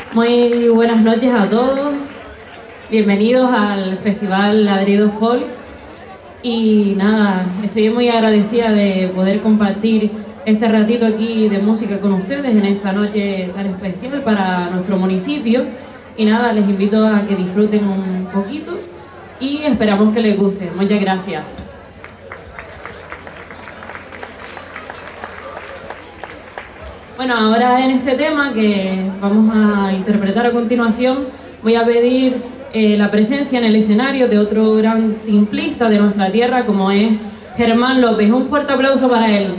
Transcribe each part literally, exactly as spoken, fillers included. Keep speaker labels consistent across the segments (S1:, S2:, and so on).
S1: Muy buenas noches a todos, bienvenidos al Festival Ladrido Folk y nada, estoy muy agradecida de poder compartir este ratito aquí de música con ustedes en esta noche tan especial para nuestro municipio y nada, les invito a que disfruten un poquito y esperamos que les guste. Muchas gracias. Bueno, ahora en este tema que vamos a interpretar a continuación, voy a pedir eh, la presencia en el escenario de otro gran timplista de nuestra tierra, como es Germán López. Un fuerte aplauso para él.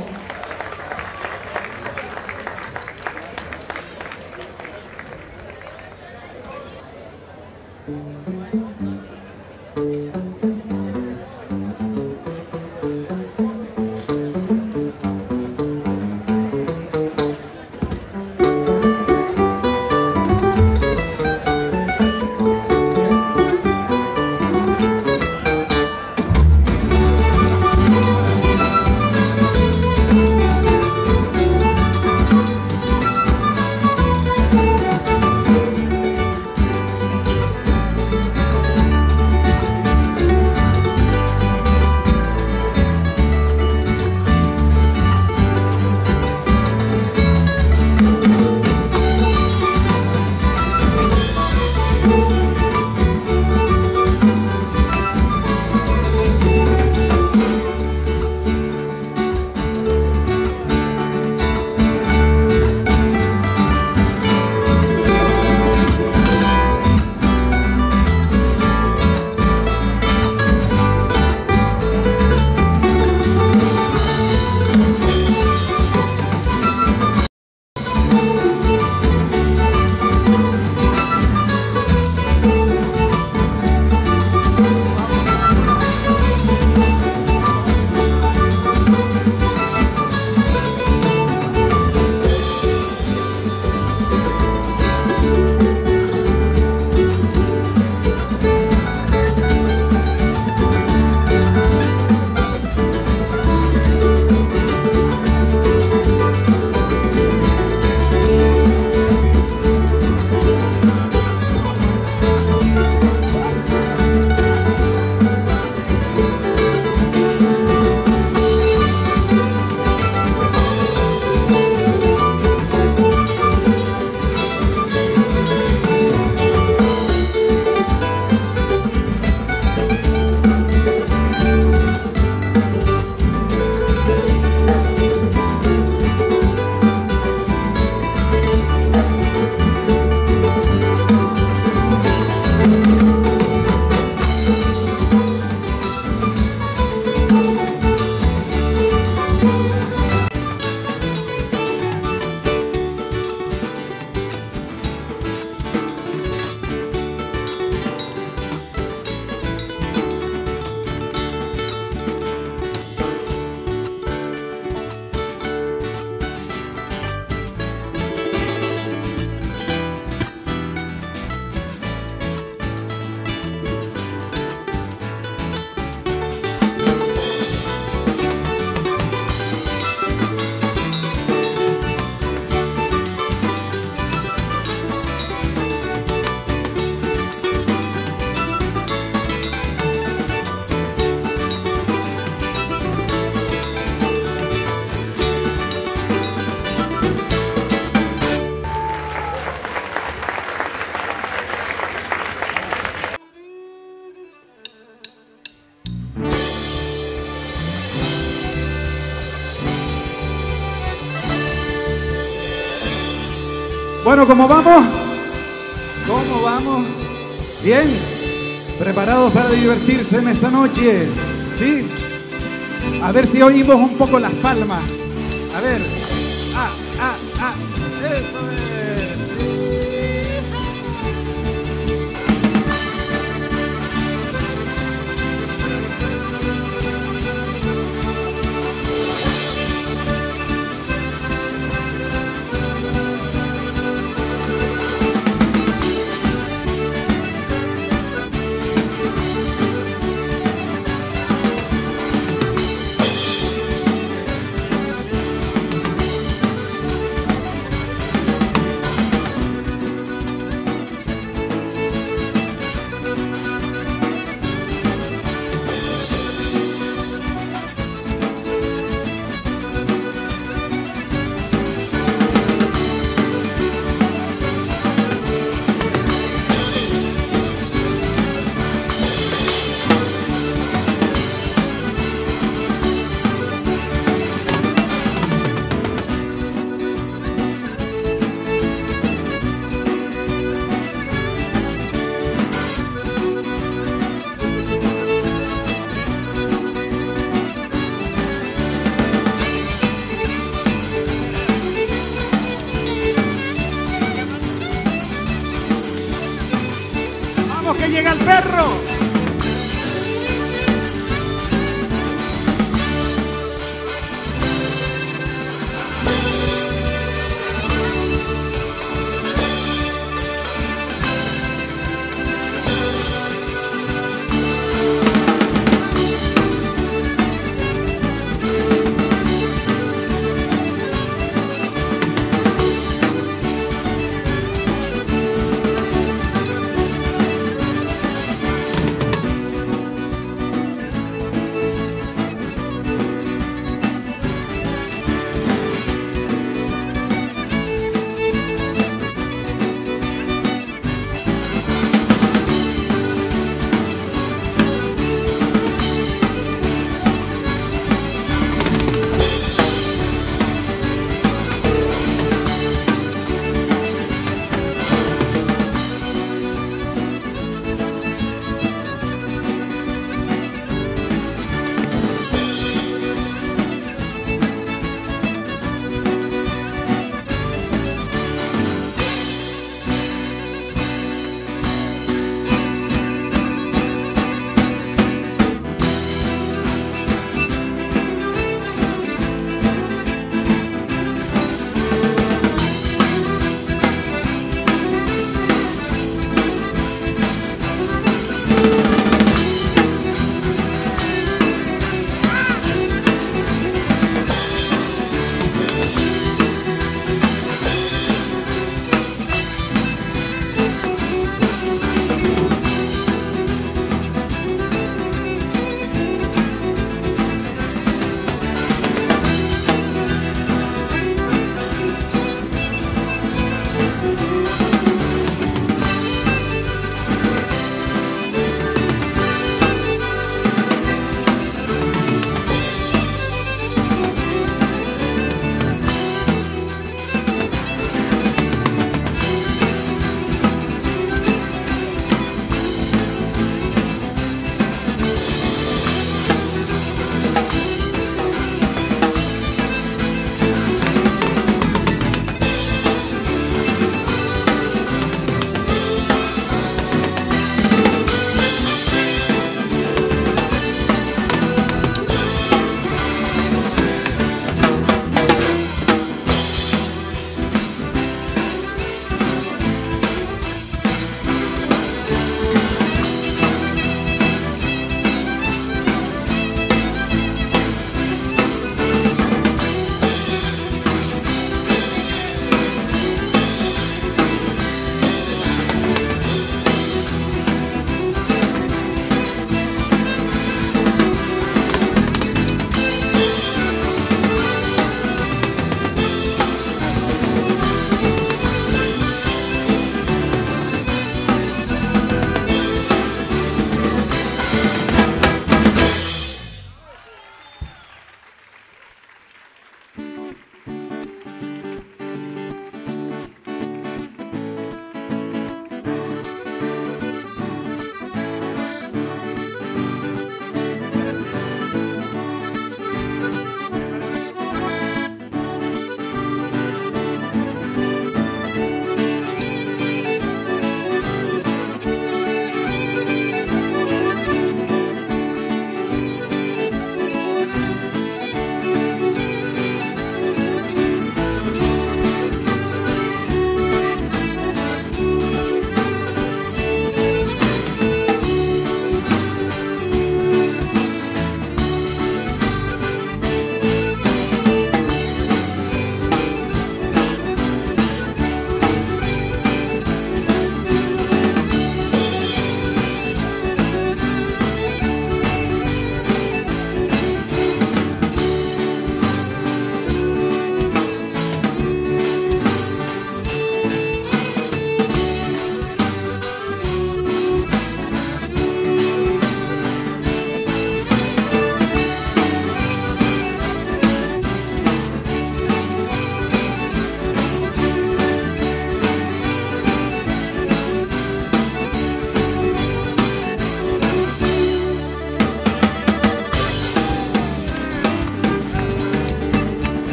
S2: Bueno, ¿cómo vamos? ¿Cómo vamos? ¿Bien? ¿Preparados para divertirse en esta noche? ¿Sí? A ver si oímos un poco las palmas. A ver. Ah, ah, ah. Eso es. que llega el perro.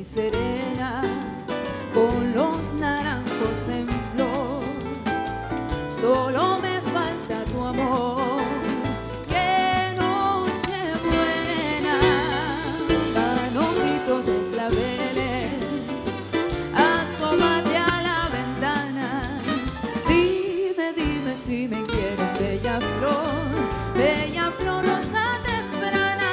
S3: y serena, con los naranjos en flor. Solo me falta tu amor. ¡Qué noche buena! Canojito de claveles, asómate a la ventana. Dime, dime si me quieres, bella flor, bella flor rosa temprana.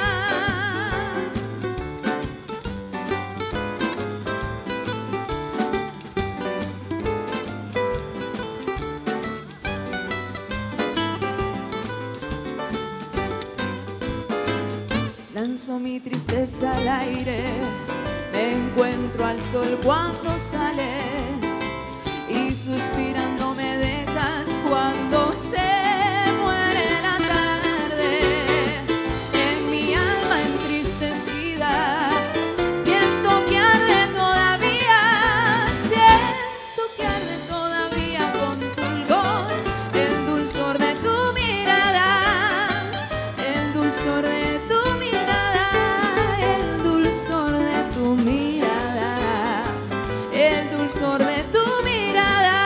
S3: Lanzo mi tristeza al aire, me encuentro al sol cuando sale, y suspirando me dejas cuando se muere la tarde. En mi alma entristecida siento que arde todavía, siento que arde todavía con fulgor el dulzor de tu mirada, el dulzor de tu mirada, el dulzor de tu mirada, el dulzor de tu mirada.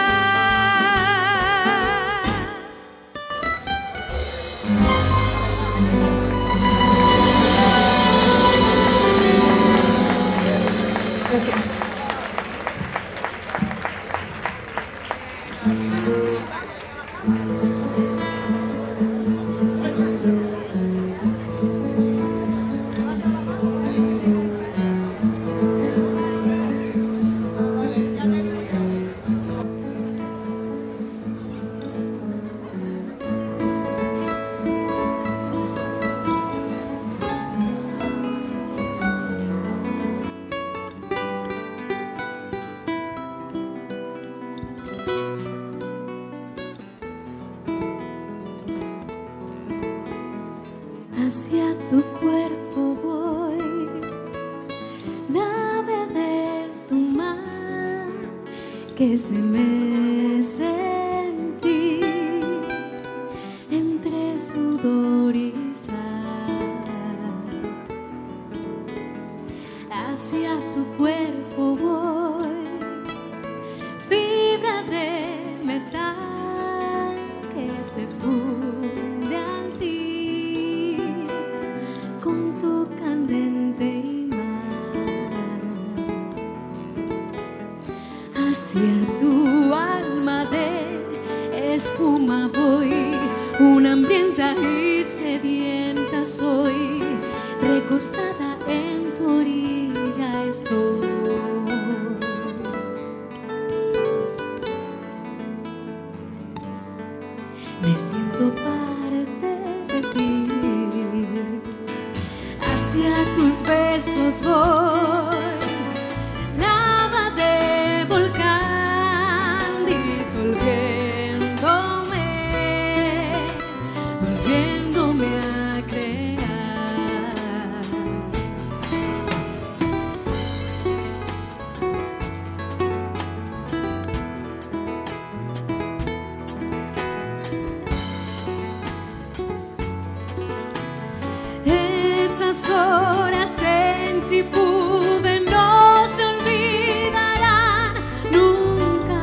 S3: Hacia tu cuerpo voy, nave de tu mar que se mece en ti, entre sudor y sal. Hacia tu cuerpo voy, fibra de metal que se funde al fin con tu candente imán. Hacia tu alma de espuma voy, una hambrienta y sedienta soy, recostada en tu orilla estoy. Me siento parte de ti. Hacia tus besos voy, lava de volcán, disolviéndome, volviéndome a crear. Esas horas en Chipúde no se olvidarán nunca.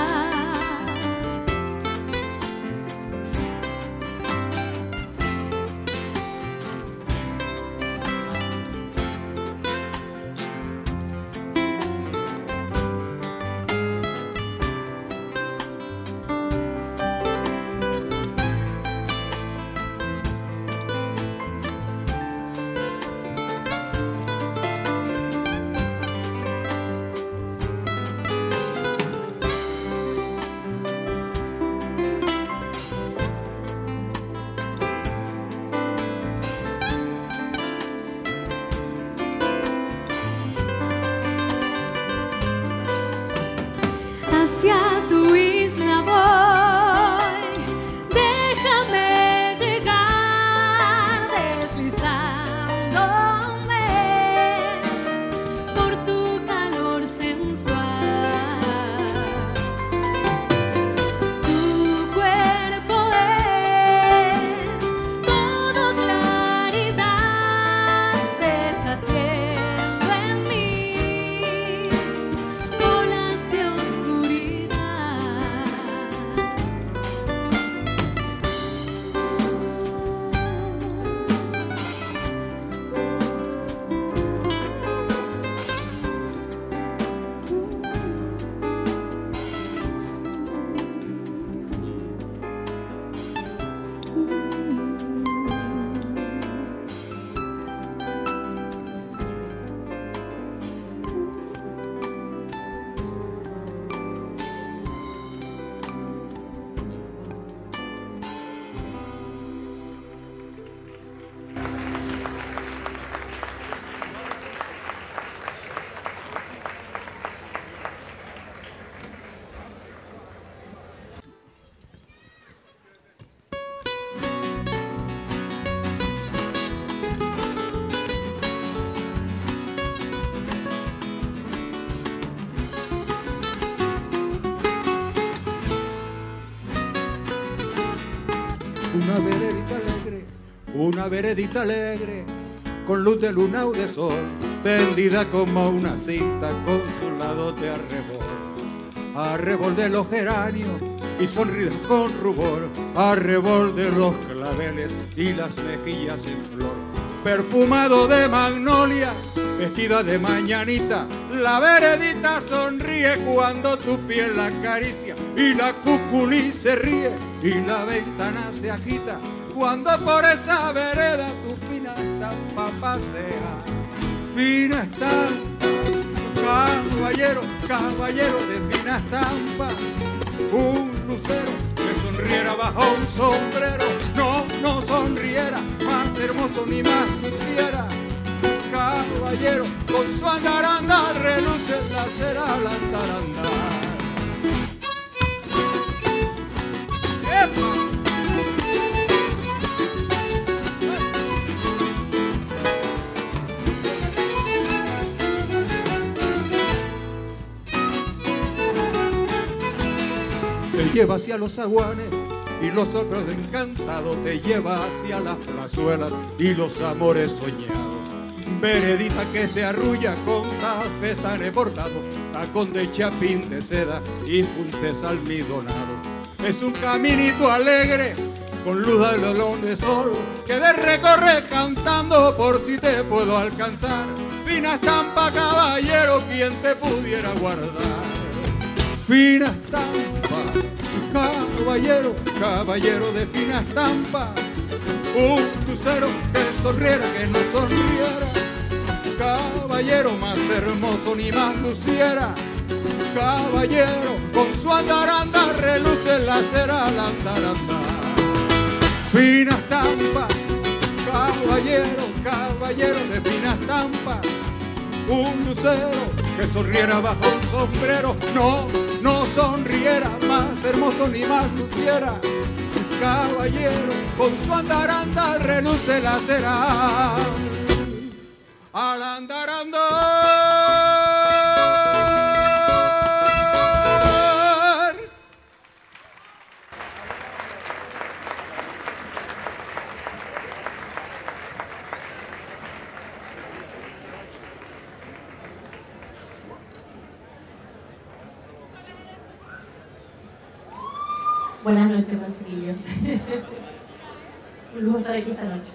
S3: Hacia tu isla voy, déjame llegar deslizándome por tu calor sensual. Tu cuerpo es todo claridad, deshaciendo en mí
S2: una veredita alegre, una veredita alegre, con luz de luna o de sol, tendida como una cinta con su lado de arrebol. Arrebol de los geranios y sonridas con rubor, arrebol de los claveles y las mejillas en flor. Perfumado de magnolia, vestida de mañanita, la veredita sonríe cuando tu piel la acaricia, y la cuculí se ríe y la ventana se agita cuando por esa vereda tu fina estampa pasea. Fina estampa, caballero, caballero de fina estampa, un lucero que sonriera bajo un sombrero, no, no sonriera, más hermoso ni más luciera. Caballero, con su andar andar reluce la cera al andar andar. ¡Epa! Te lleva hacia los zaguanes y los otros encantados, te lleva hacia las plazuelas y los amores soñados. Veredita que se arrulla con tafetanes bordados, tacón de chapín de seda y puntes almidonado. Es un caminito alegre con luz de olor de sol que de recorre cantando por si te puedo alcanzar. Fina estampa, caballero, quien te pudiera guardar. Fina estampa, caballero, caballero de fina estampa, un lucero que sonriera, que no sonriera. Caballero, más hermoso ni más luciera. Caballero, con su andar andar reluce la cera al andar andar. Fina estampa, caballero, caballero de fina estampa, un lucero que sonriera bajo un sombrero, no, no sonriera, más hermoso ni más luciera. Caballero, con su andar andar reluce la cera al andar andar.
S4: Buenas noches, Marcelillo. Un lujo estar aquí esta noche.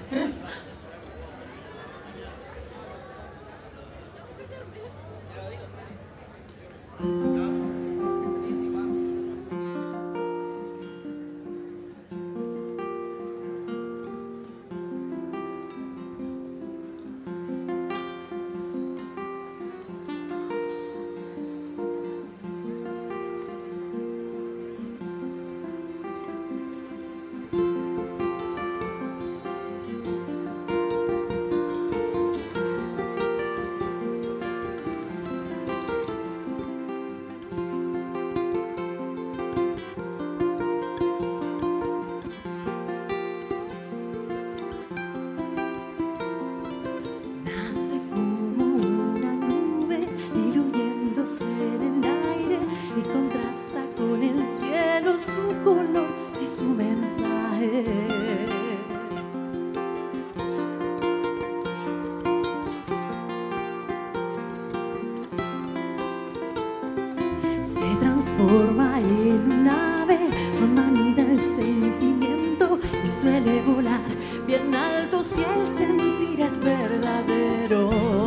S5: transforma en un ave cuando anida el sentimiento y suele volar bien alto si el sentir es verdadero.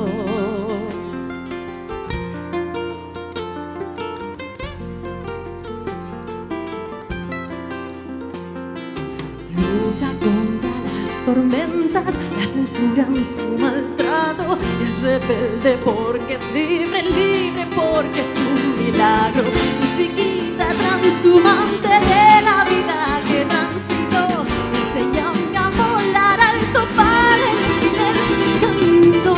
S5: Lucha contra las tormentas, la censuran su maltrato, es rebelde porque es libre, libre porque es un milagro. Musiquita transhumante de la vida que transitó, enséñame a volar alto para el canto.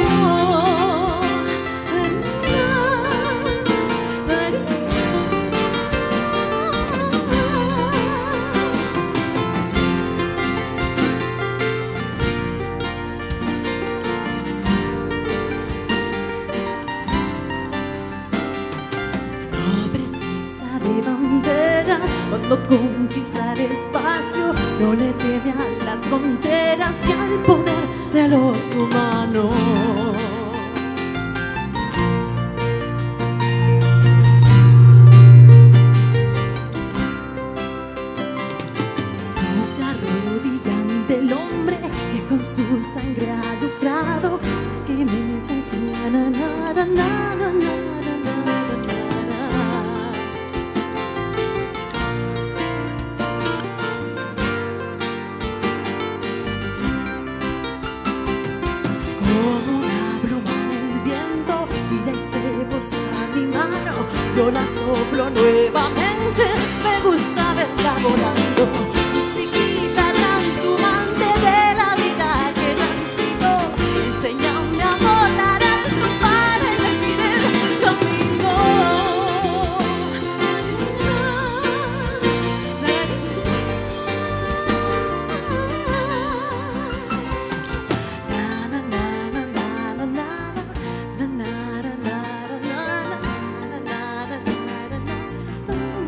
S5: buscando conquistar espacio, no le teme a las fronteras y al poder de los humanos. No se arrodillan del hombre que con su sangre ha lucrado, que me na, na, na, na, na, na, na. Yo la soplo nuevamente, me gusta verla volando. Musiquita trashumante de la vida que ya han sido. Enséñame a volar alto para elegir el camino. Na, na, na, na, na, na, na, na, na, na, na, na, na.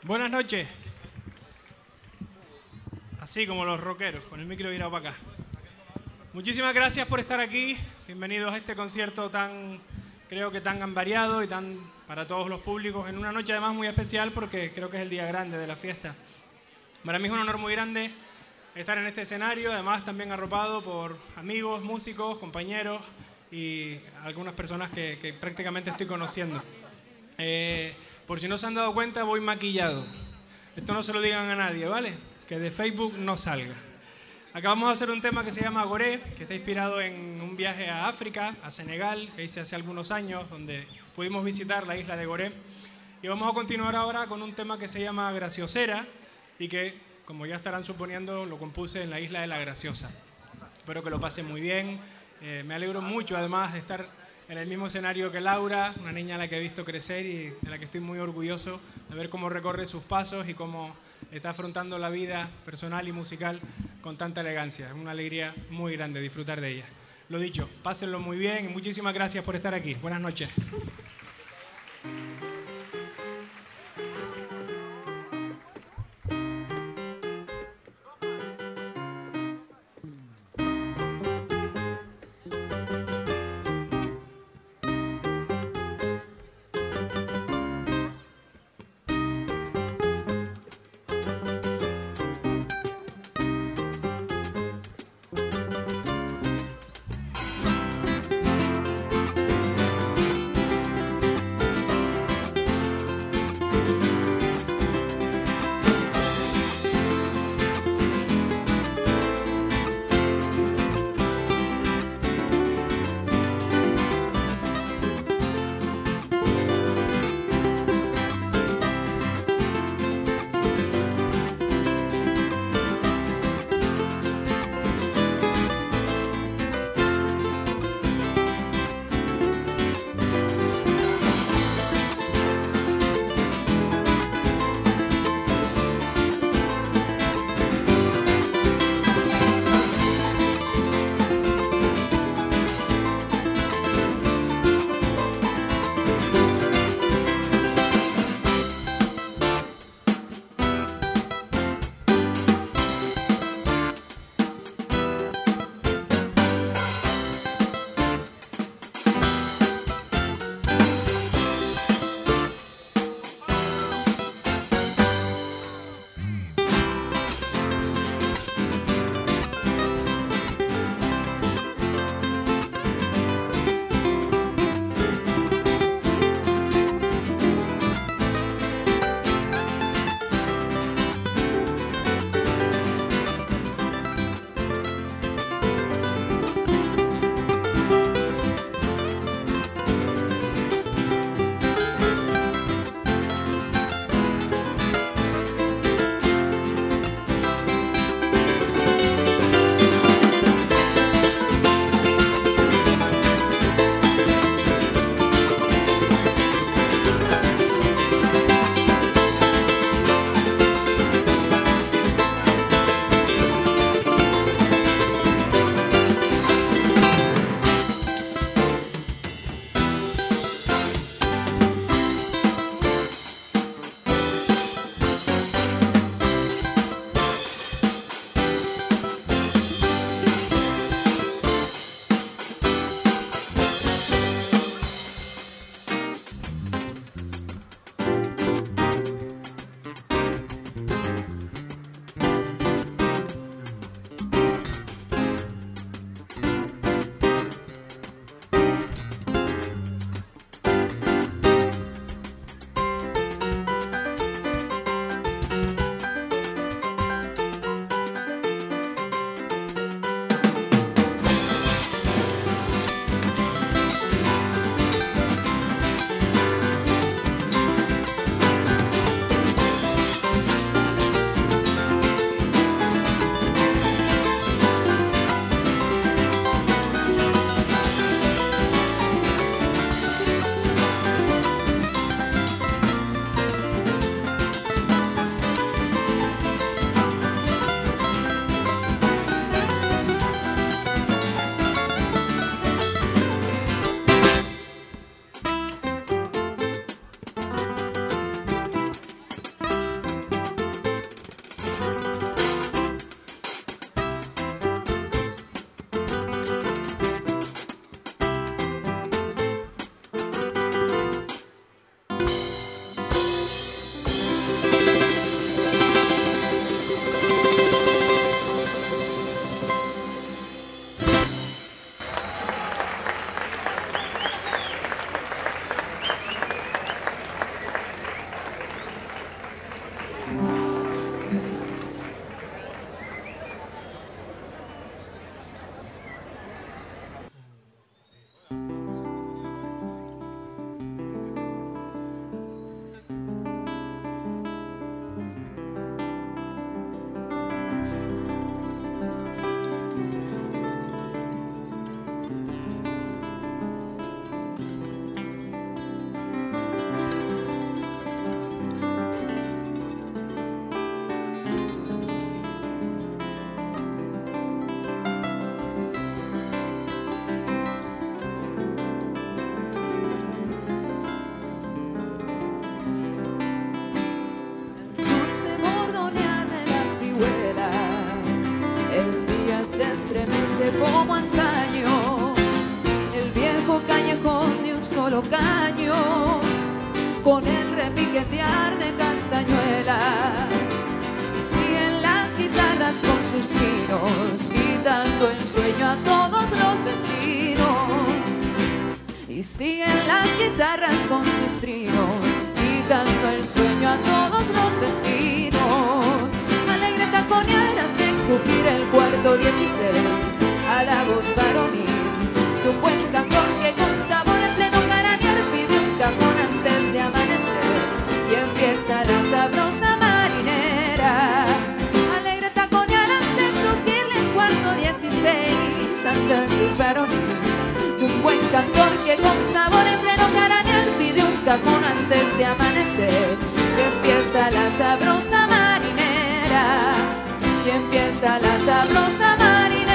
S6: Buenas noches. Así como los rockeros, con el micro virado para acá. Muchísimas gracias por estar aquí. Bienvenidos a este concierto tan, creo que tan variado y tan para todos los públicos, en una noche además muy especial porque creo que es el día grande de la fiesta. Para mí es un honor muy grande estar en este escenario, además también arropado por amigos, músicos, compañeros y algunas personas que, que prácticamente estoy conociendo. Eh, por si no se han dado cuenta, voy maquillado. Esto no se lo digan a nadie, ¿vale? Que de Facebook no salga. Acá vamos a hacer un tema que se llama Goré, que está inspirado en un viaje a África, a Senegal, que hice hace algunos años, donde pudimos visitar la isla de Goré. Y vamos a continuar ahora con un tema que se llama Graciosera y que, como ya estarán suponiendo, lo compuse en la isla de La Graciosa. Espero que lo pasen muy bien. Eh, me alegro mucho, además, de estar en el mismo escenario que Laura, una niña a la que he visto crecer y de la que estoy muy orgulloso de ver cómo recorre sus pasos y cómo está afrontando la vida personal y musical con tanta elegancia. Es una alegría muy grande disfrutar de ella. Lo dicho, pásenlo muy bien y muchísimas gracias por estar aquí. Buenas noches.
S3: caño, con el repiquetear de castañuelas. Siguen las guitarras con sus trinos, quitando el sueño a todos los vecinos. Y siguen las guitarras con sus trinos, quitando el sueño a todos los vecinos. Alegre taconear hace crujir el cuarto dieciséis, a la voz varonil de un buen cantor que con sabor en pleno caranear pide un cajón antes de amanecer y empieza la sabrosa marinera. Alegre taconear hace crujirle el cuarto dieciséis, cantando un varonil de un buen cantor que con sabor en pleno caranear pide un cajón antes de amanecer y empieza la sabrosa marinera, y empieza la sabrosa marinera.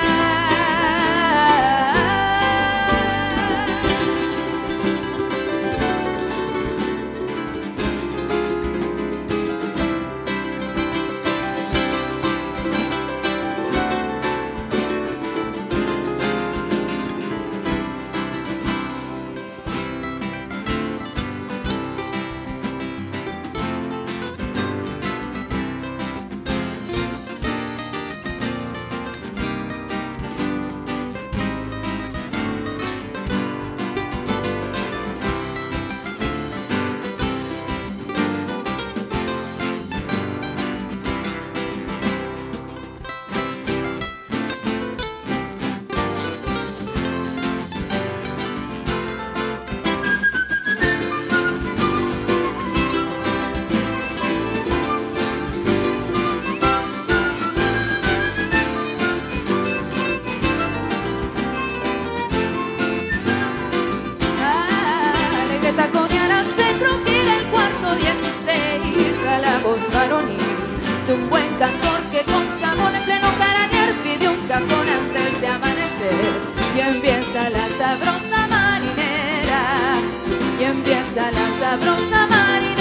S3: De un buen cantor que con sabor en pleno caranear pide un cajón antes de amanecer y empieza la sabrosa marinera, y empieza la sabrosa marinera.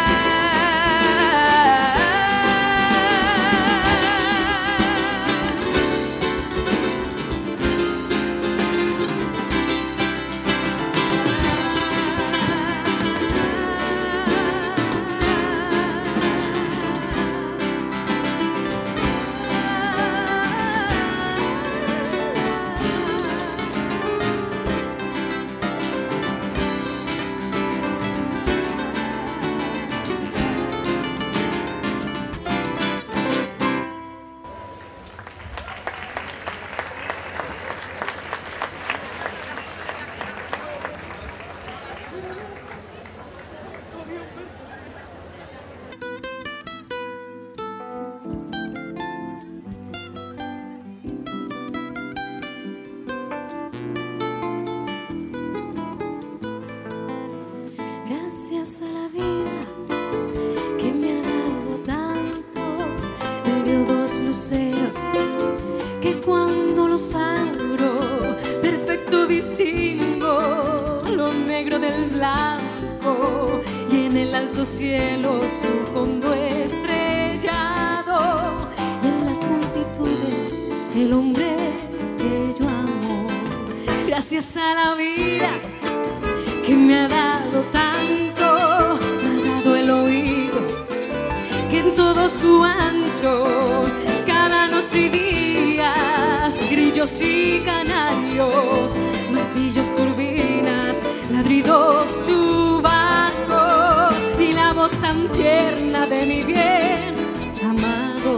S5: Gracias a la vida que me ha dado tanto, me dio dos luceros que cuando los abro perfecto distingo lo negro del blanco, y en el alto cielo su fondo estrellado, y en las multitudes el hombre que yo amo. Gracias a la vida que me ha dado tanto, me ha dado el oído que en todo su ancho, cada noche y días, grillos y canarios, martillos, turbinas, ladridos, chubascos, y la voz tan tierna de mi bien amado.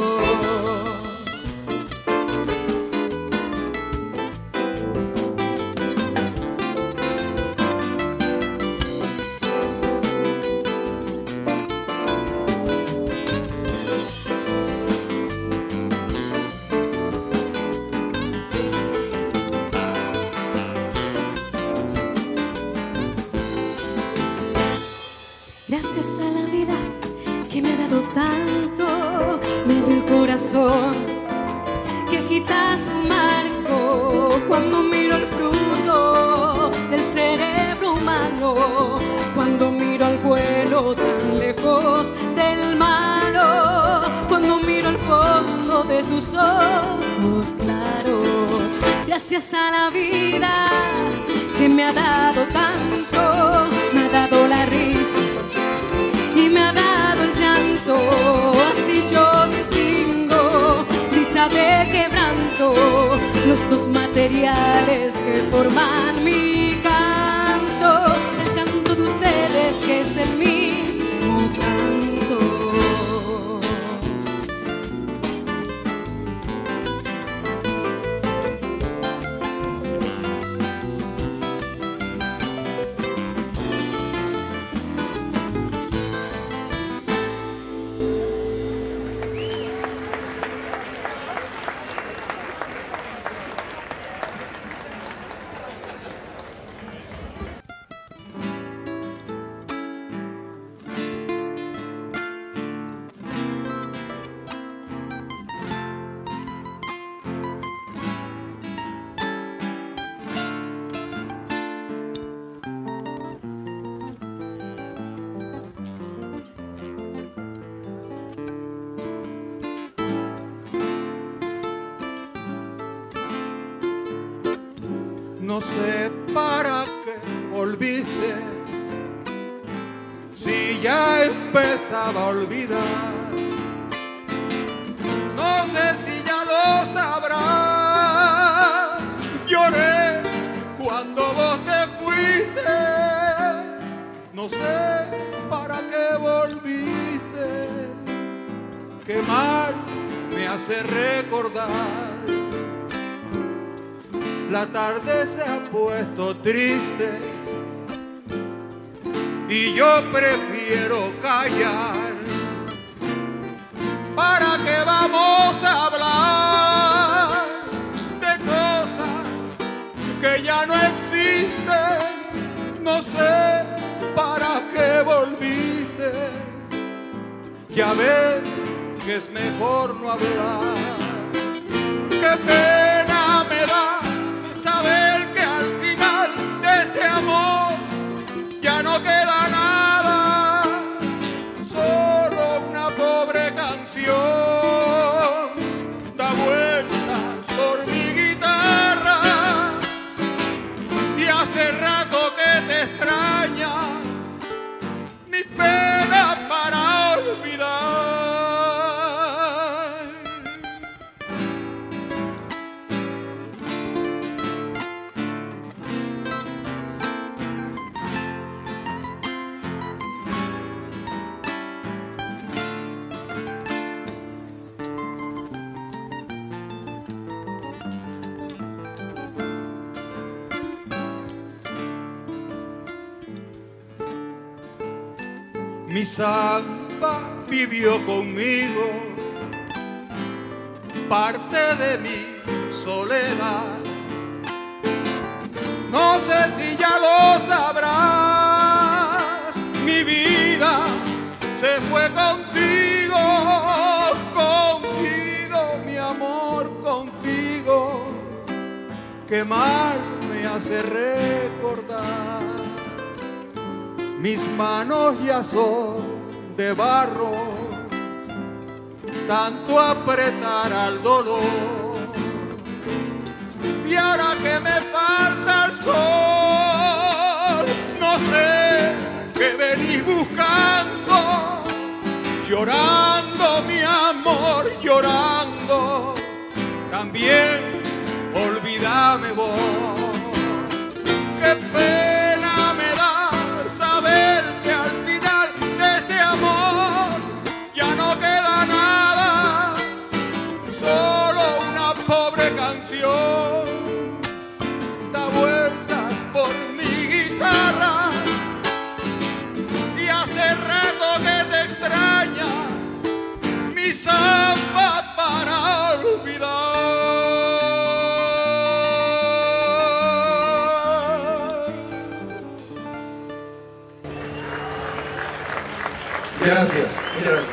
S5: Gracias a la vida que me ha dado tanto, me dio el corazón que agita su marco cuando miro el fruto del cerebro humano, cuando miro al vuelo tan lejos del malo, cuando miro el fondo de tus ojos claros. Gracias a la vida que me ha dado tanto, materiales que forman mi canto, el canto de ustedes que es el mismo canto.
S2: No sé para qué volviste, si ya empezaba a olvidar. No sé si ya lo sabrás. Lloré cuando vos te fuiste. No sé para qué volviste. Qué mal me hace recordar. La tarde se ha puesto triste y yo prefiero callar. ¿Para qué vamos a hablar de cosas que ya no existen? No sé para qué volviste. Ya ves que es mejor no hablar. Qué pena me da saber que al final de este amor ya no queda nada, solo una pobre canción da vueltas por mi guitarra y hace rato que te extraña, mi pena para olvidar. Mi samba vivió conmigo, parte de mi soledad. No sé si ya lo sabrás, mi vida se fue contigo, contigo, mi amor, contigo. Qué mal me hace recordar. Mis manos ya son de barro, tanto apretar al dolor. Y ahora que me falta el sol, no sé qué venís buscando, llorando mi amor, llorando. También olvídame vos. Qué pena me da saber que al final de este amor ya no queda nada, solo una pobre canción da vueltas por mi guitarra y hace rato que te extraña, mi samba para olvidar.
S7: Gracias, muchas gracias.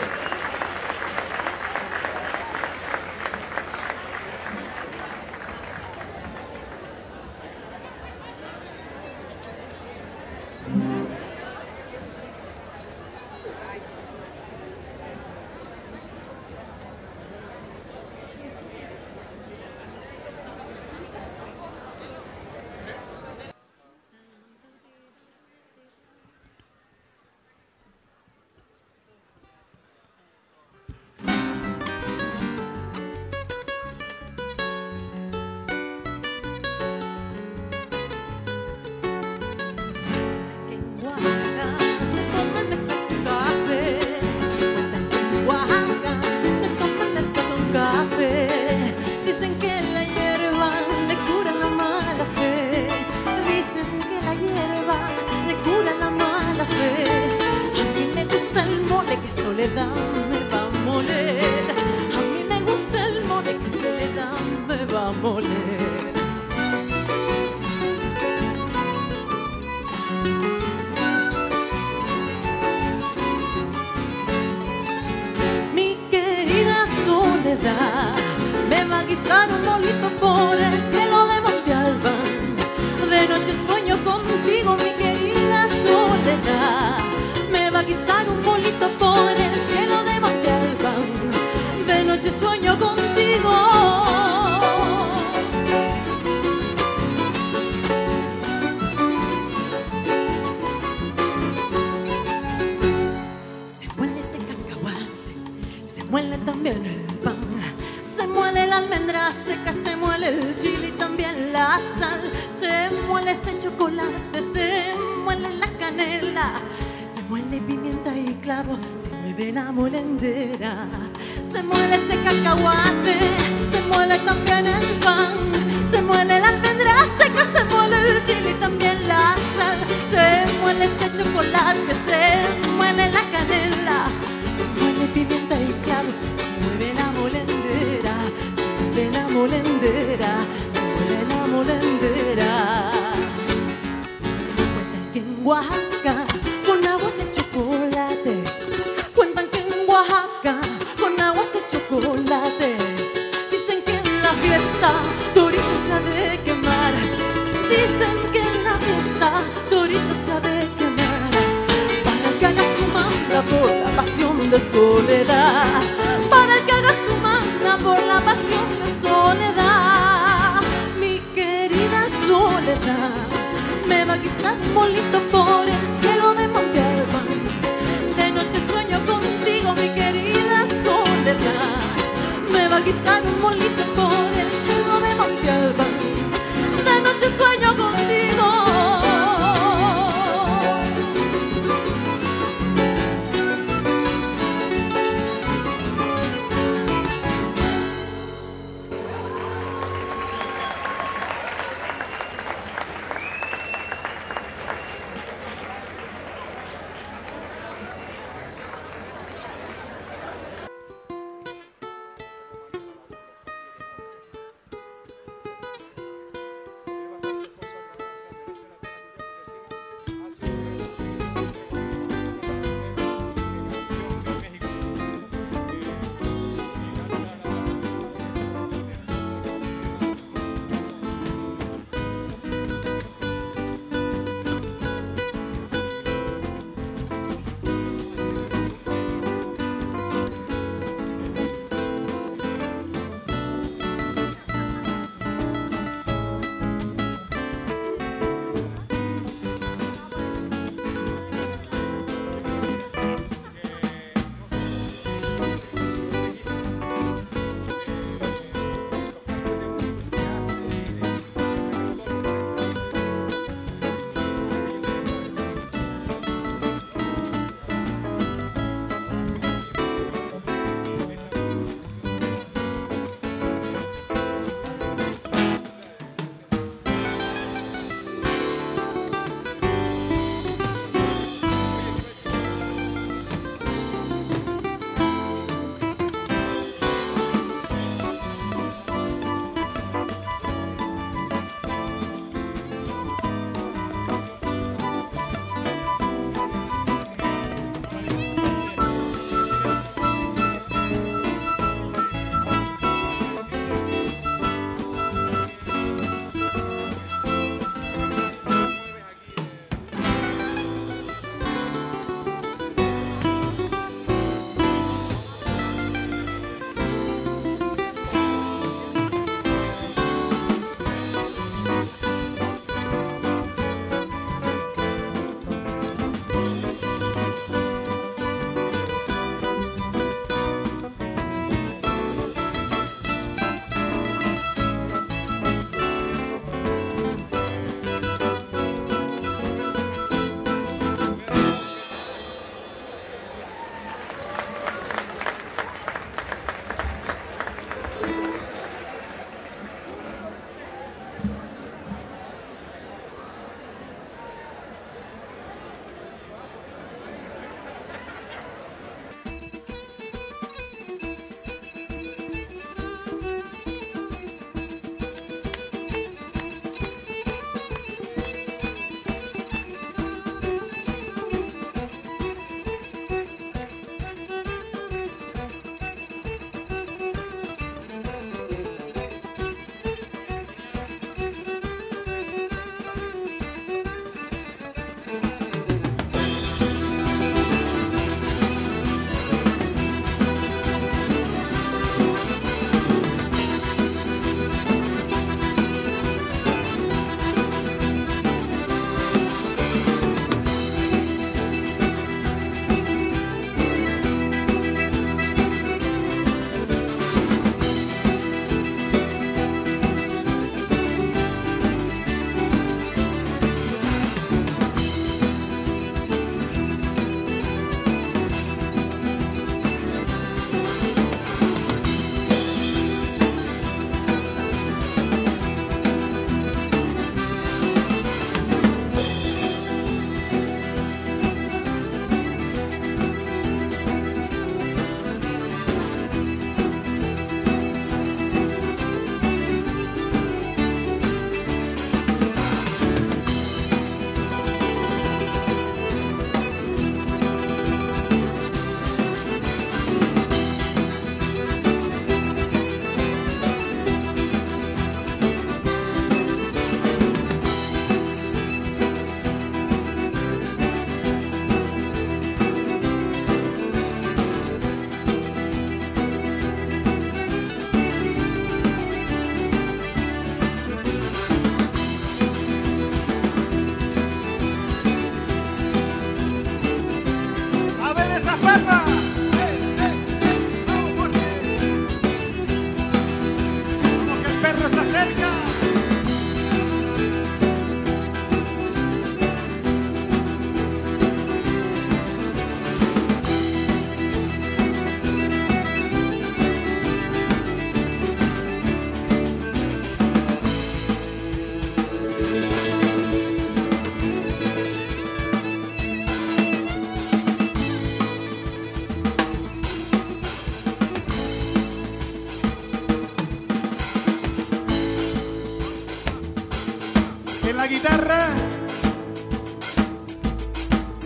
S5: guisar un molito por el cielo de Monte Albán. De noche sueño contigo, mi querida Soledad. Me va a guisar un molito por el cielo de Monte Albán. De noche sueño contigo. Se muele ese cacahuate, se muele también el pan. Se muele la almendra seca, se muele el chile y también la sal. Se muele ese chocolate, se muele la canela. Se muele pimienta y clavo, se mueve la molendera. Se muele ese cacahuate, se muele también el pan. Se muele la almendra seca, se muele el chile y también la sal. Se muele ese chocolate, se muele la canela. Se muele pimienta y clavo, se mueve la molendera. Se mueve la molendera, se mueve la molendera. Cuentan que en Oaxaca con aguas de chocolate. Cuentan que en Oaxaca con aguas de chocolate. Dicen que en la fiesta Torito se ha de quemar. Dicen que en la fiesta Torito se ha de quemar. Para que hagas tu manda por la pasión de Soledad. Para que hagas tu manda por la pasión de Soledad. Mi querida Soledad me va a guisar un molito por el cielo de Monte Albán. De noche sueño contigo, mi querida Soledad. Me va a guisar un molito por el cielo de Monte Albán. De noche sueño contigo.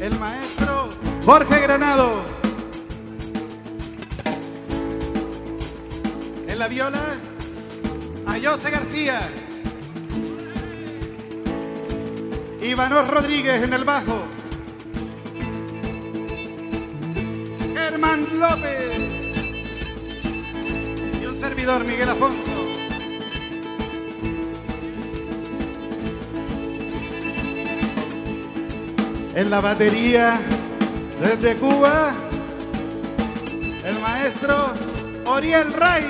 S2: el maestro Jorge Granado. En la viola, a José García. Ivanos Rodríguez en el bajo. Germán López. Y un servidor, Miguel Afonso. En la batería, desde Cuba, el maestro Oriel Ray.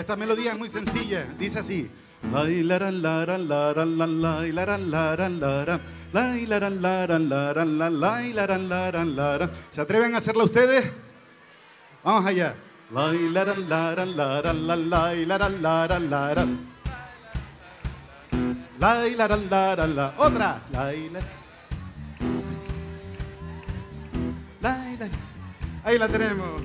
S2: esta melodía es muy sencilla. Dice así. Lai, laran, laran, laran, laran, lai, laran, laran, laran, lai, laran, laran, laran, laran, lai, laran, laran, laran. ¿Se atreven a hacerla ustedes? Vamos allá. Lai, laran, laran, laran, laran, lai, laran, laran, laran. Lai, laran, laran, laran. Otra. Lai, laran. Lai, laran. Ahí la tenemos.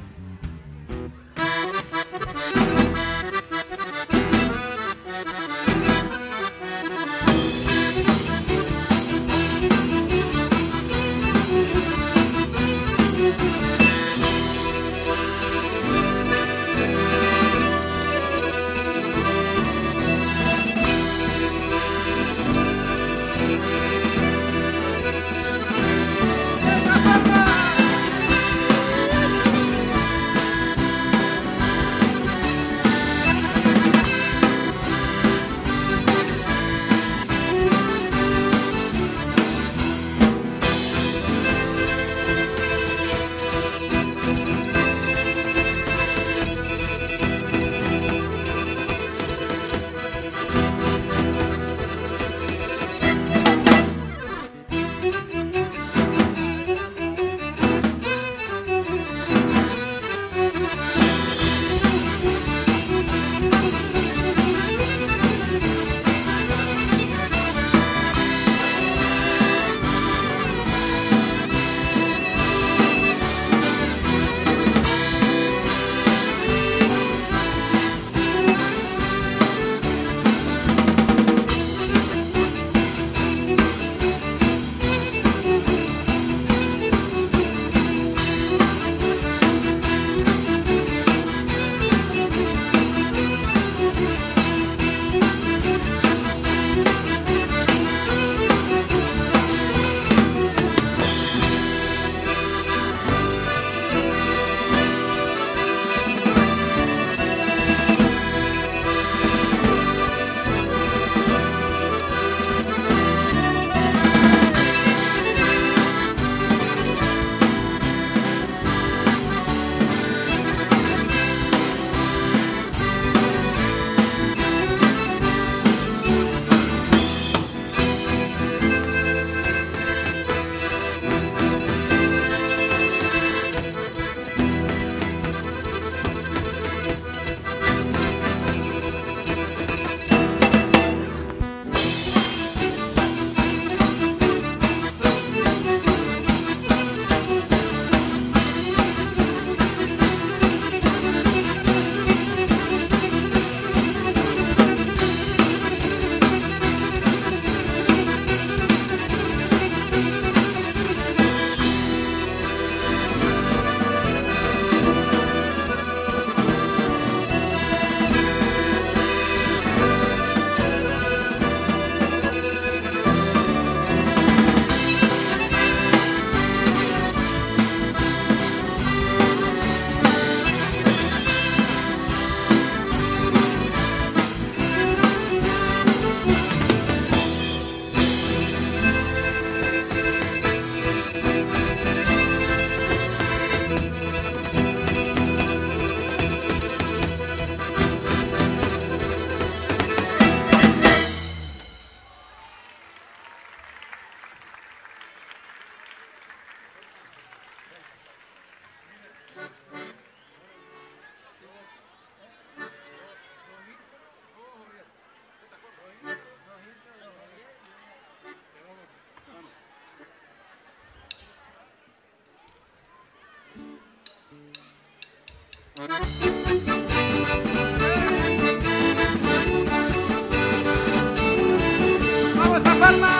S2: ¡Vamos a Palma!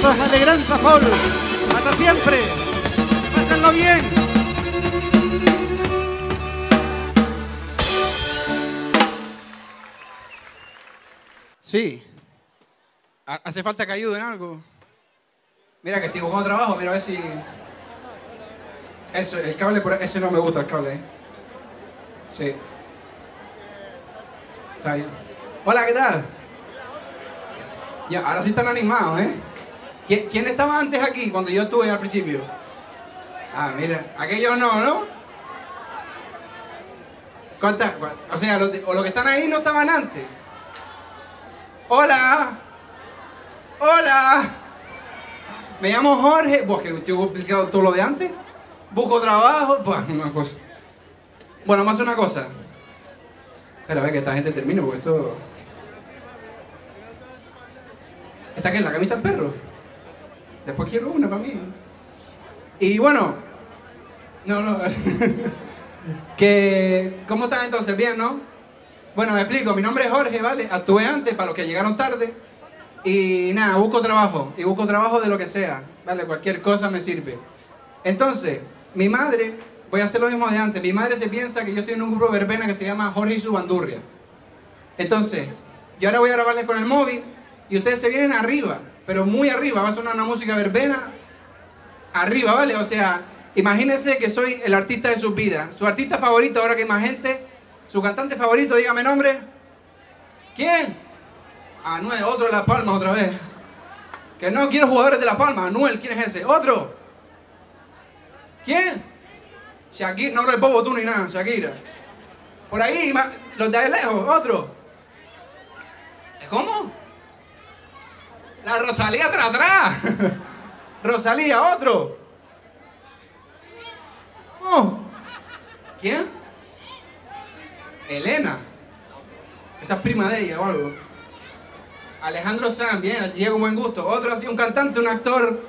S2: Aplausos a Alegranza Folk. Hasta siempre. Pásenlo bien. Sí. ¿Hace falta que ayuden en algo? Mira que estoy buscando trabajo, mira a ver si... Eso, el cable por ahí, ese no me gusta el cable, ¿eh? Sí. Está bien. Hola, ¿qué tal? Ya, ahora sí están animados, ¿eh? ¿Quién, ¿Quién estaba antes aquí cuando yo estuve al principio? Ah, mira, aquellos no, ¿no? ¿Cuántas? O sea, los, o los que están ahí no estaban antes. Hola. Hola. Me llamo Jorge. ¿Vos que te he explicado todo lo de antes? Busco trabajo. Pues, una cosa. Bueno, vamos a hacer una cosa. Espera, a ver que esta gente termine porque esto... ¿Esta qué es? ¿La camisa del perro? Después quiero una para mí. Y bueno... No, no... que... ¿Cómo están entonces? ¿Bien, no? Bueno, me explico. Mi nombre es Jorge, ¿vale? Actué antes para los que llegaron tarde. Y nada, busco trabajo. Y busco trabajo de lo que sea. ¿Vale? Cualquier cosa me sirve. Entonces, mi madre... Voy a hacer lo mismo de antes. Mi madre se piensa que yo estoy en un grupo verbena que se llama Jorge y su bandurria. Entonces, yo ahora voy a grabarles con el móvil y ustedes se vienen arriba, pero muy arriba. Va a sonar una música verbena arriba, ¿vale? O sea, imagínense que soy el artista de sus vidas. Su artista favorito, ahora que hay más gente. Su cantante favorito, dígame nombre. ¿Quién? Anuel, otro de La Palma otra vez. Que no quiero jugadores de La Palma. Anuel, ¿quién es ese? ¿Otro? ¿Quién? Shakira, no le bobo tú ni nada, Shakira. Por ahí, los de ahí lejos, otro. ¿Cómo? La Rosalía atrás, atrás. Rosalía, otro. Oh. ¿Quién? Elena. Esa es prima de ella o algo. Alejandro Sanz, bien, llega con buen gusto. Otro así, un cantante, un actor.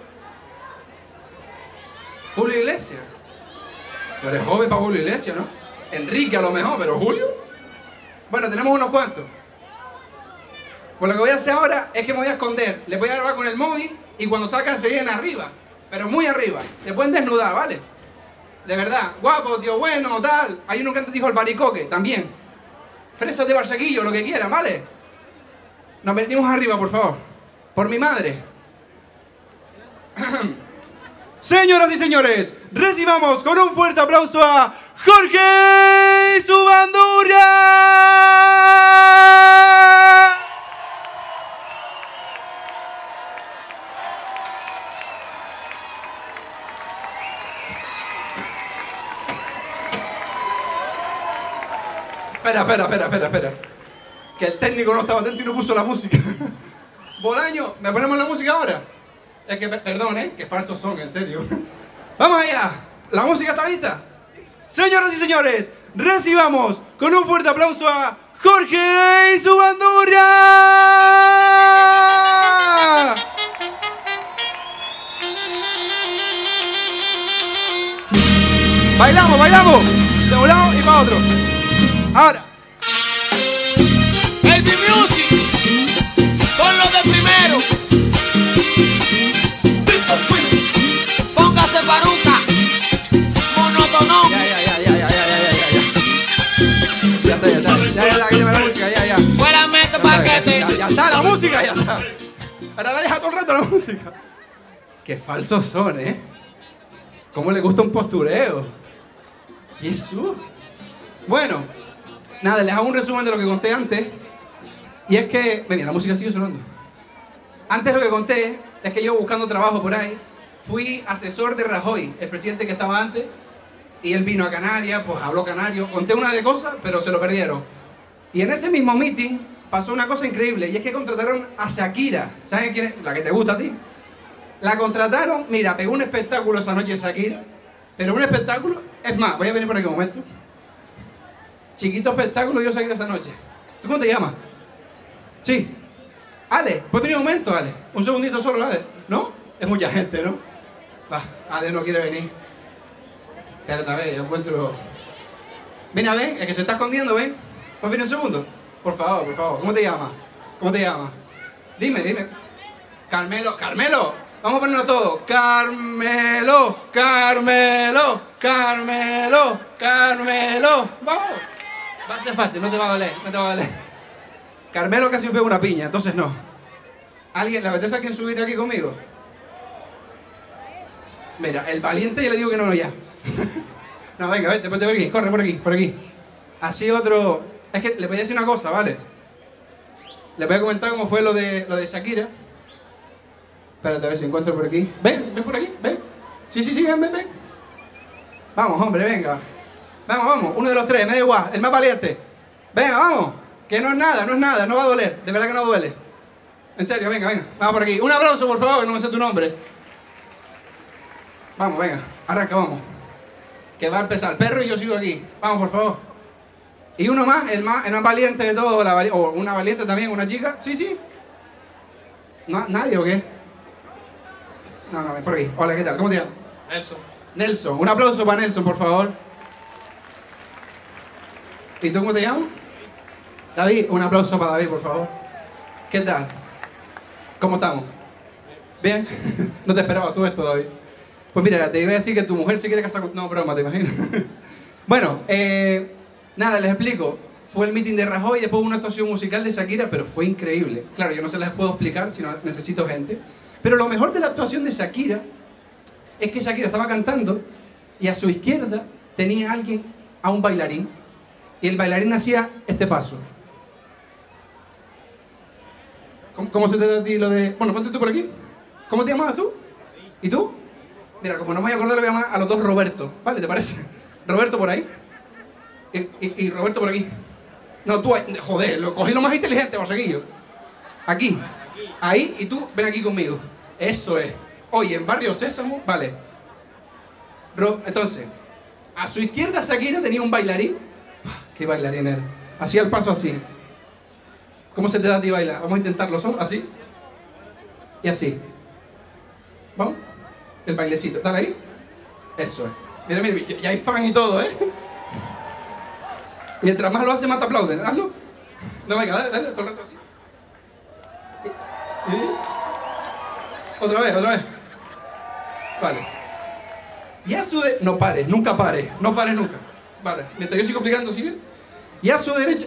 S2: Julio Iglesias. Tú eres joven para Julio Iglesias, ¿no? Enrique a lo mejor, pero Julio. Bueno, tenemos unos cuantos. Pues lo que voy a hacer ahora es que me voy a esconder. Les voy a grabar con el móvil y cuando salgan se vienen arriba. Pero muy arriba. Se pueden desnudar, ¿vale? De verdad. Guapo, tío bueno, tal. Hay uno que antes dijo el baricoque, también. Fresas de Barseguillo, lo que quieran, ¿vale? Nos venimos arriba, por favor. Por mi madre. Señoras y señores, recibamos con un fuerte aplauso a Jorge y su bandurria. Espera, espera, espera, espera, espera. Que el técnico no estaba atento y no puso la música. Bolaño, ¿me ponemos la música ahora? Es que, perdón, ¿eh? Que falsos son, en serio. ¡Vamos allá! ¿La música está lista? Señoras y señores, recibamos con un fuerte aplauso a Jorge y su bandurria. Bailamos, bailamos. De un lado y para otro. Ahora.
S8: Baby Music. Con los de primero. Póngase paruca, monotonón.
S2: Ya, ya, ya, ya, ya, ya, ya, ya, ya. Ya está, ya está. Ya, ya, ya, quítame la música, ya, ya.
S8: Fuera mete paquete.
S2: Ya, ya está, la música, ya está. Ahora la deja todo el rato la música. Qué falsos son, ¿eh? Cómo le gusta un postureo. Jesús. Bueno, nada, les hago un resumen de lo que conté antes. Y es que, mira, la música sigue sonando. Antes lo que conté es que yo buscando trabajo por ahí, fui asesor de Rajoy, el presidente que estaba antes, y él vino a Canarias, pues habló canario, conté una de cosas, pero se lo perdieron. Y en ese mismo meeting pasó una cosa increíble, y es que contrataron a Shakira. ¿Sabes quién es? La que te gusta a ti. La contrataron, mira, pegó un espectáculo esa noche Shakira, pero un espectáculo, es más, voy a venir por aquí un momento. Chiquito espectáculo dio Shakira esa noche. ¿Tú cómo te llamas? Sí. Ale, ¿puedes venir un momento, Ale? Un segundito solo, Ale. ¿No? Es mucha gente, ¿no? Va, Ale no quiere venir. Espérate a ver, yo encuentro... Ven a ver, el que se está escondiendo, ven. ¿Puedes venir un segundo? Por favor, por favor. ¿Cómo te llamas? ¿Cómo te llamas? Dime, dime. Carmelo, Carmelo.
S7: Vamos a ponerlo todo. Carmelo, Carmelo, Carmelo, Carmelo. Vamos. Va a ser fácil, no te va a doler, no te va a doler. Carmelo casi me pega una piña, entonces no. ¿Alguien, le apetece a quien subir aquí conmigo? Mira, el valiente ya le digo que no, no ya. No, venga, vete, vete por aquí, corre por aquí, por aquí. Así otro... Es que le voy a decir una cosa, ¿vale? Les voy a comentar cómo fue lo de, lo de Shakira. Espérate a ver si encuentro por aquí. Ven, ven por aquí, ven. Sí, sí, sí, ven, ven, ven. Vamos, hombre, venga. Vamos, vamos, uno de los tres, me da igual, el más valiente. Venga, vamos. Que no es nada, no es nada, no va a doler. De verdad que no duele. En serio, venga, venga. Vamos por aquí. Un aplauso, por favor, que no me sé tu nombre. Vamos, venga, arranca, vamos. Que va a empezar. Perro y yo sigo aquí. Vamos, por favor. Y uno más, el más, el más valiente de todos, la vali o una valiente también, una chica. Sí, sí. ¿No, ¿Nadie o qué? No, no, ven por aquí. Hola, ¿qué tal? ¿Cómo te llamas?
S6: Nelson.
S7: Nelson. Un aplauso para Nelson, por favor. ¿Y tú cómo te llamas? David. Un aplauso para David, por favor. ¿Qué tal? ¿Cómo estamos? ¿Bien? No te esperaba tú esto, David. Pues mira, te iba a decir que tu mujer se quiere casar con... No, broma, ¿te imaginas? Bueno, eh... nada, les explico. Fue el meeting de Rajoy y después una actuación musical de Shakira, pero fue increíble. Claro, yo no se las puedo explicar, sino necesito gente. Pero lo mejor de la actuación de Shakira es que Shakira estaba cantando y a su izquierda tenía alguien, a un bailarín, y el bailarín hacía este paso. ¿Cómo, cómo se te da a ti lo de...? Bueno, ponte tú por aquí. ¿Cómo te llamabas tú? ¿Y tú? Mira, como no me voy a acordar, le voy a llamar a los dos Roberto. ¿Vale? ¿Te parece? Roberto por ahí. Y, y, y Roberto por aquí. No, tú, joder, lo cogí lo más inteligente, Borseguillo. Aquí. Ahí, y tú, ven aquí conmigo. Eso es. Oye, en Barrio Sésamo, vale. Ro, entonces, a su izquierda Shakira tenía un bailarín. ¿Qué bailarín era? Hacía el paso así. ¿Cómo se te da a ti bailar? Vamos a intentarlo solo, así. Y así. ¿Vamos? El bailecito. ¿Están ahí? Eso es. Mira, mira, ya hay fan y todo, ¿eh? Mientras más lo hace, más te aplauden. Hazlo. No, venga, dale, dale, todo el rato así. ¿Y? Otra vez, otra vez. Vale. Y a su derecha... No pares, nunca pares. No pares nunca. Vale. Mientras yo sigo explicando, ¿sigue? Y a su derecha...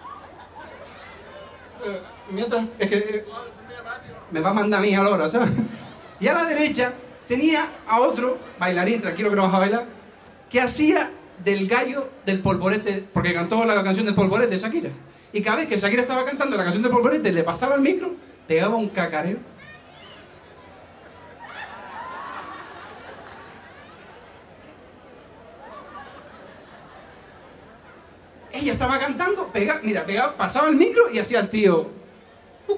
S7: Eh, mientras... Es que... Eh, me va a mandar a mí a la hora, ¿sabes? Y a la derecha tenía a otro bailarín, tranquilo que no vas a bailar, que hacía... del gallo del polvorete, porque cantó la canción del polvorete de Shakira. Y cada vez que Shakira estaba cantando la canción del polvorete, le pasaba el micro, pegaba un cacareo. Ella estaba cantando, pegaba, mira, pegaba, pasaba el micro y hacía el tío. ¡Uh!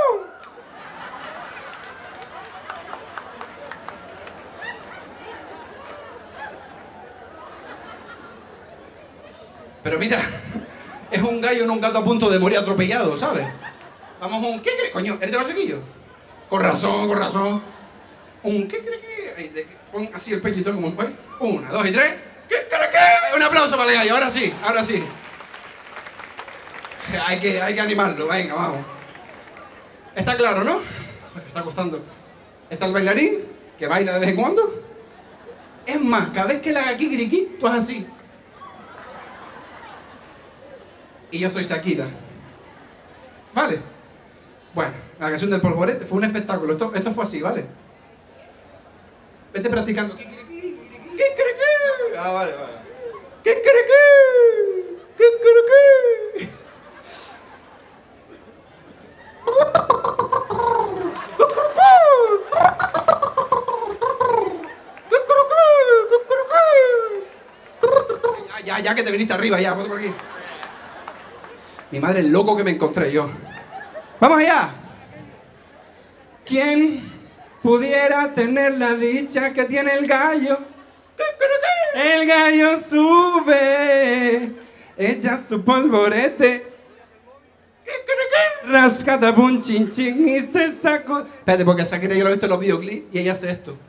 S7: Pero mira, es un gallo, no un gato a punto de morir atropellado, ¿sabes? Vamos a un... ¿Qué crees, coño? ¿Eres de Barseguillo? Con razón, con razón. Un... ¿Qué crees que...? Pon así el pechito como un... Una, dos y tres. ¿Qué crees que...? Un aplauso para el gallo, ahora sí, ahora sí. Hay que, hay que animarlo, venga, vamos. Está claro, ¿no? Me está costando. Está el bailarín, que baila de vez en cuando. Es más, cada vez que le haga kikiriki, tú haces así. Y yo soy Shakira. ¿Vale? Bueno, la canción del polvorete fue un espectáculo. Esto, esto fue así, ¿vale? Vete practicando. ¿Qué quiere qué? ¿Qué quiere qué? Ah, vale, vale. ¿Qué quiere qué? ¿Qué quiere qué? Ya, ya, ya que te viniste arriba, ya, ponte por aquí. Mi madre, el loco que me encontré yo. ¡Vamos allá! ¿Quién pudiera tener la dicha que tiene el gallo? El gallo sube, echa su polvorete, rascata pun chin chin y se sacó. Espérate, porque a Shakira yo lo he visto en los videoclips y ella hace esto.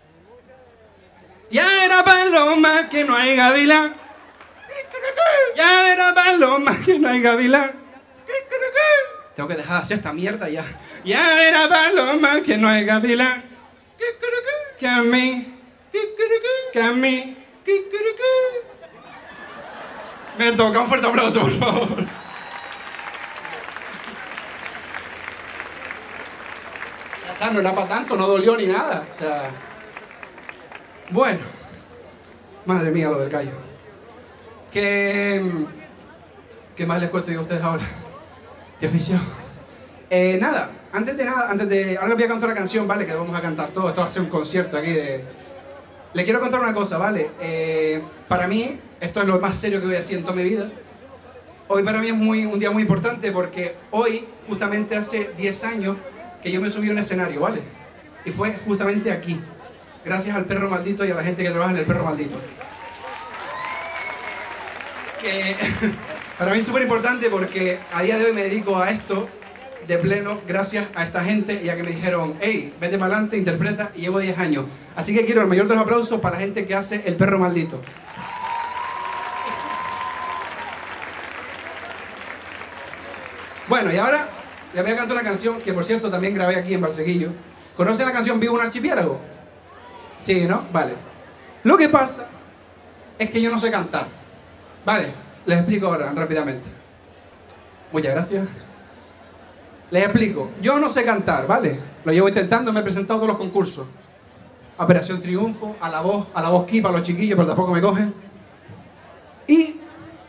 S7: Ya verá paloma que no hay gavilán. Ya verá paloma que no hay gavilán. Tengo que dejar de hacer esta mierda ya. Ya verá paloma que no hay gavilán. que a mí, que a mí, me toca un fuerte aplauso, por favor. Ya está, no era para tanto, no dolió ni nada. O sea, bueno, madre mía, lo del gallo. ¿Qué, qué más les cuento yo a ustedes ahora? ¿Te oficio? Eh, nada, antes de nada, antes de... Ahora les voy a cantar una canción, ¿vale? Que vamos a cantar todo. Esto va a ser un concierto aquí de... Les quiero contar una cosa, ¿vale? Eh, para mí, esto es lo más serio que voy a decir en toda mi vida. Hoy para mí es muy, un día muy importante porque hoy, justamente hace diez años, que yo me subí a un escenario, ¿vale? Y fue justamente aquí. Gracias al Perro Maldito y a la gente que trabaja en el Perro Maldito. Que para mí es súper importante porque a día de hoy me dedico a esto de pleno gracias a esta gente y a que me dijeron, hey, vete para adelante, interpreta, y llevo diez años. Así que quiero el mayor de los aplausos para la gente que hace el Perro Maldito. Bueno, y ahora les voy a cantar una canción que, por cierto, también grabé aquí en Valsequillo. ¿Conocen la canción Vivo en un archipiélago? Sí, ¿no? Vale. Lo que pasa es que yo no sé cantar. Vale, les explico ahora rápidamente. Muchas gracias. Les explico. Yo no sé cantar, ¿vale? Lo llevo intentando, me he presentado a todos los concursos. Operación Triunfo, a la voz, a la voz Kipa, a los chiquillos, pero tampoco me cogen. Y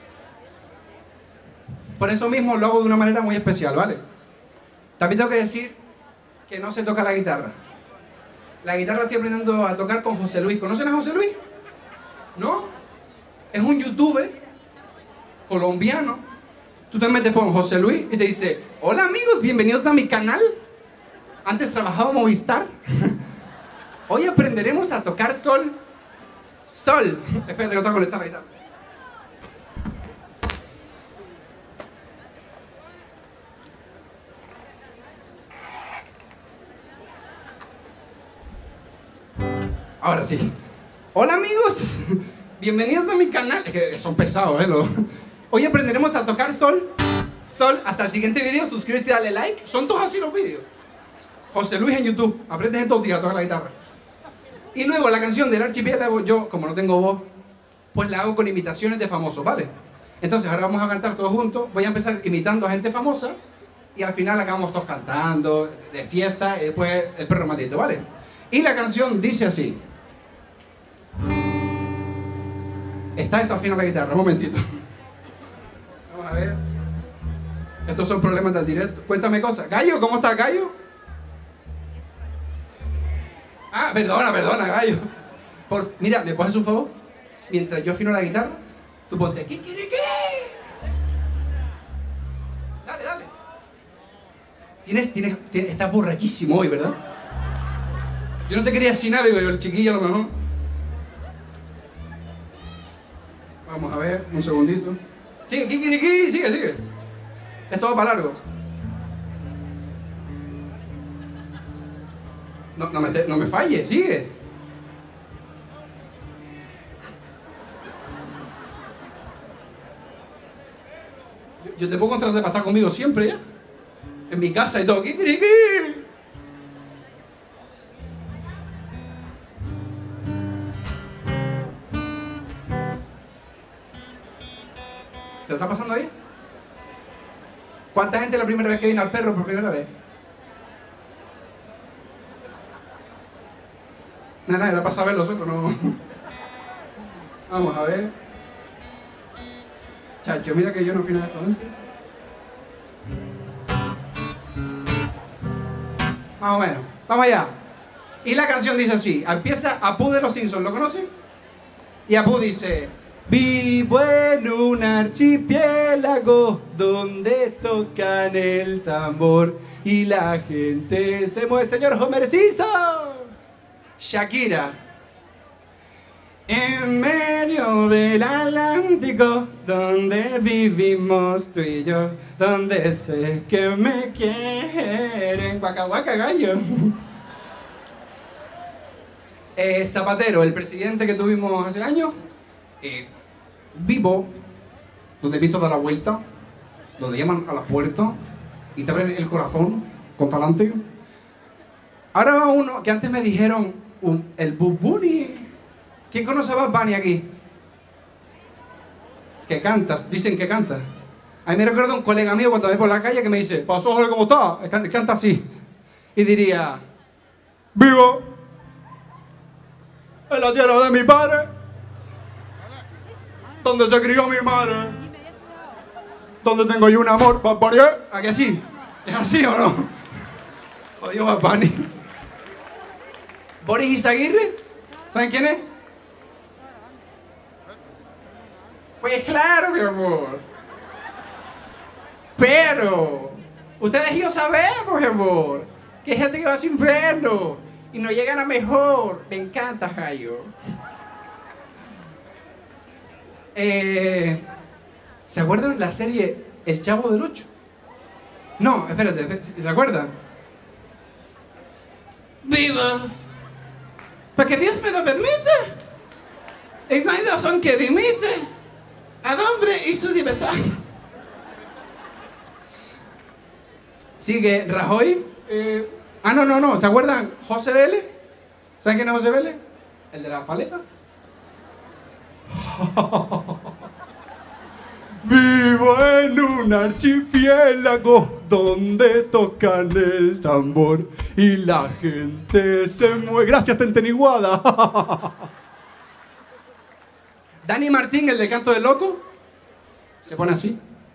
S7: por eso mismo lo hago de una manera muy especial, ¿vale? También tengo que decir que no se toca la guitarra. La guitarra la estoy aprendiendo a tocar con José Luis. ¿Conocen a José Luis? ¿No? Es un youtuber colombiano. Tú te metes por José Luis y te dice, hola amigos, bienvenidos a mi canal. Antes trabajaba Movistar. Hoy aprenderemos a tocar sol. Sol. Espérate que no tengo que conectar la guitarra. Ahora sí. Hola amigos, bienvenidos a mi canal. Es que son pesados, ¿eh? Lo... Hoy aprenderemos a tocar sol. Sol. Hasta el siguiente video, suscríbete y dale like. Son todos así los vídeos. José Luis en YouTube. Aprendes en todo día a tocar la guitarra. Y luego la canción del archipiélago, yo, como no tengo voz, pues la hago con imitaciones de famosos, ¿vale? Entonces ahora vamos a cantar todos juntos. Voy a empezar imitando a gente famosa y al final acabamos todos cantando, de fiesta, y después el Perro Maldito, ¿vale? Y la canción dice así. Está desafinada la guitarra, un momentito. Vamos a ver. Estos son problemas del directo. Cuéntame cosas. Gallo, ¿cómo está Gallo? Ah, perdona, perdona, Gallo. Por... Mira, ¿me puedes hacer un favor? Mientras yo afino la guitarra, tú ponte ¿qué quiere qué? Dale, dale. Tienes, tienes, tienes, estás borrachísimo hoy, ¿verdad? Yo no te quería decir nada, digo yo, el chiquillo a lo mejor. Vamos a ver, un segundito. Sigue, sigue, sigue, sigue, sigue. Esto va para largo. No, no, me, no me falles, sigue. Yo, yo te puedo contratar para estar conmigo siempre, ¿ya? En mi casa y todo. ¿Qué, qué, qué? ¿Se lo está pasando ahí? ¿Cuánta gente es la primera vez que viene al Perro por primera vez? Nada, nada, era para saber los otros, no. Vamos a ver. Chacho, mira que yo no afino esto antes. Más o menos. Vamos allá. Y la canción dice así. Empieza Apu de los Simpsons, ¿lo conocen? Y Apu dice: vivo en un archipiélago donde tocan el tambor y la gente se mueve. Señor Homer Simpson. Shakira. En medio del Atlántico, donde vivimos tú y yo, donde sé que me quieren. Guaca, guaca, gallo. Eh, Zapatero, el presidente que tuvimos hace años, eh, vivo, donde vi toda la vuelta, donde llaman a la puerta y te abren el corazón con talante. Ahora va uno que antes me dijeron un, el Bad Bunny. ¿Quién conoce a Bad Bunny aquí? Que cantas, dicen que canta. A mí me recuerda un colega mío cuando me ve por la calle que me dice, pasó, Jorge, ¿cómo está? Canta, canta así. Y diría, vivo en la tierra de mi padre, donde se crió mi madre, donde tengo yo un amor, Bad Bunny. ¿A que así? ¿Es así o no? Jodido Bad Bunny. Boris Izaguirre, ¿saben quién es? Pues claro, mi amor. Pero ustedes y yo sabemos, mi amor, que hay gente que va sin freno y no llegan a mejor. Me encanta, Jayo. Eh, ¿Se acuerdan la serie El Chavo del Ocho? No, espérate, espérate, ¿se acuerdan? Viva, para que Dios me lo permita, y no hay razón que limite al hombre y su libertad. Sigue Rajoy. Eh, ah, no, no, no. ¿Se acuerdan? José Vélez. ¿Saben quién es José Vélez? El de la paleta. Vivo en un archipiélago donde tocan el tambor y la gente se mueve. Gracias, Tenteniguada. Dani Martín, el de Canto del Loco, se pone así.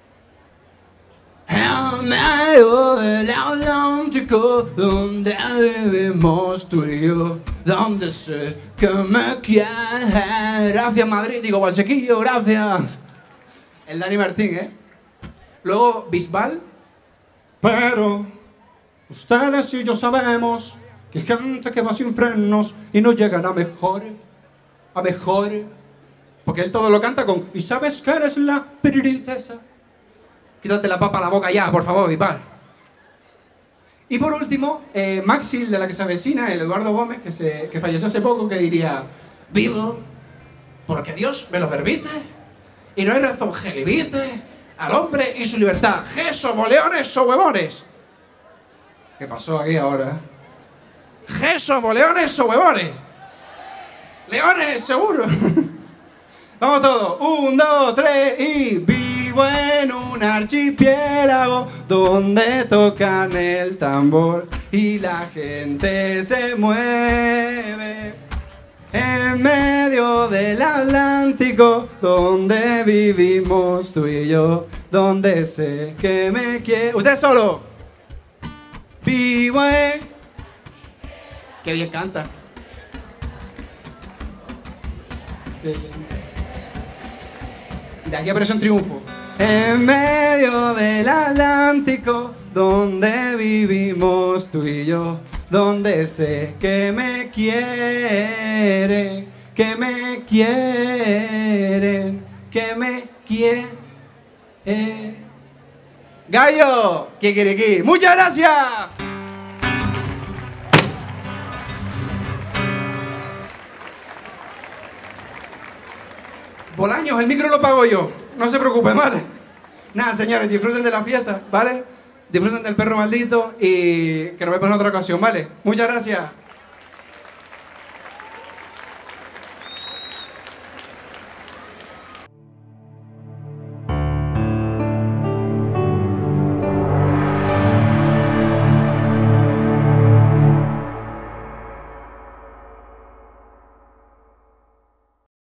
S7: En medio del Atlántico, donde vivimos tú y yo, donde sé que me quieres. Gracias, Madrid. Digo, Valsequillo, gracias. El Dani Martín, ¿eh? Luego, Bisbal. Pero ustedes y yo sabemos que hay gente que va sin frenos y no llegan a mejor, a mejor. Porque él todo lo canta con y sabes que eres la princesa. Quítate la papa a la boca ya, por favor, Bisbal. Y por último, eh, Maxi, de la que se avecina, el Eduardo Gómez, que, se, que falleció hace poco, que diría: vivo porque Dios me lo permite y no hay razón que limite al hombre y su libertad. ¡Jeso, boleones o huevones! ¿Qué pasó aquí ahora? ¡Jeso, boleones o huevones! ¡Leones, seguro! Vamos todos. Un, dos, tres y... Vivo en un archipiélago donde tocan el tambor y la gente se mueve. En medio del Atlántico, donde vivimos tú y yo, donde sé que me quiere. ¡Usted solo! Vivo en... ¡Qué bien canta! De aquí aparece un triunfo. En medio del Atlántico, donde vivimos tú y yo, donde sé que me quieren, que me quieren, que me quieren. Gallo, Kikiriki, muchas gracias. Bolaños, el micro lo pago yo, no se preocupen, ¿vale? Nada, señores, disfruten de la fiesta, ¿vale? Disfruten del perro maldito y que nos vemos en otra ocasión, ¿vale? Muchas gracias.